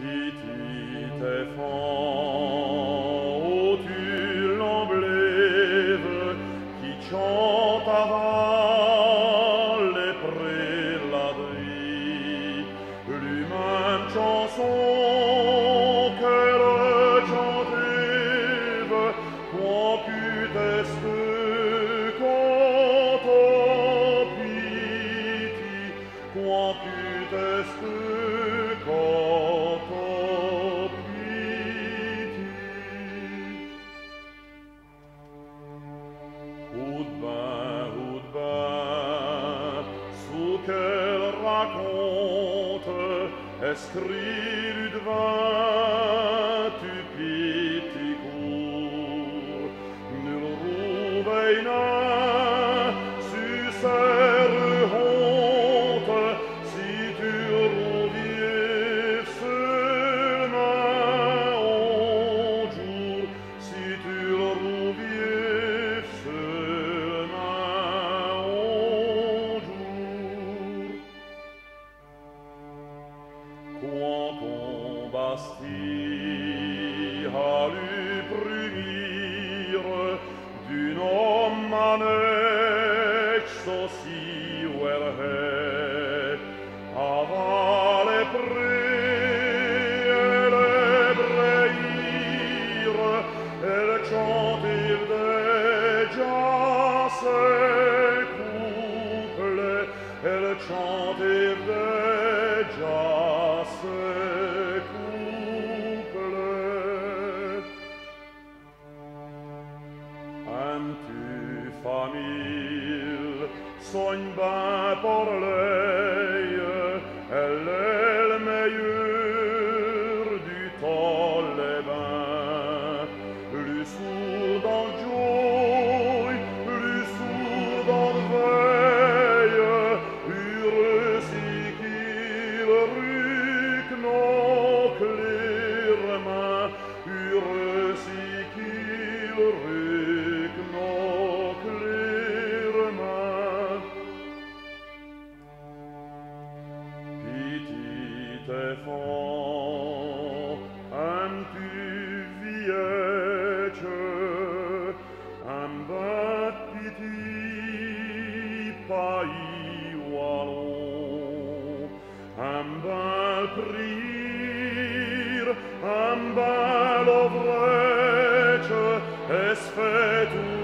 Petite enfant, oh tu l'emblèves qui chante avant les préladeries, lui-même chanson qu'elle chantive, quand putesque quand on pitié, quand putesque quand on pitié. Oud bain, sous qu'elle raconte, escrit du devin, tu pitié court, nul rouveillin, sur ses honte, si tu rouvives seulement un jour, si tu rouvives seulement un jour. Quand ton Bastille a lu brunir d'un homme manège aussi ouerhet, avant les prés et les brayires, elle chantive déjà ses couplets, elle chantive déjà ses couplets. Aimes-tu famille, soigne ben pour l'œil, elle est le meilleur du temps les bains, le sourd dans le joie, le sourd dans le veille, heureux si qu'il ruque nos clairs mains, heureux si qu'il ruque nos clairs mains. Petite enfant, aimes-tu vieille, un bas petit pays wallon, un bel prier, un bel ouvrage, es fait tout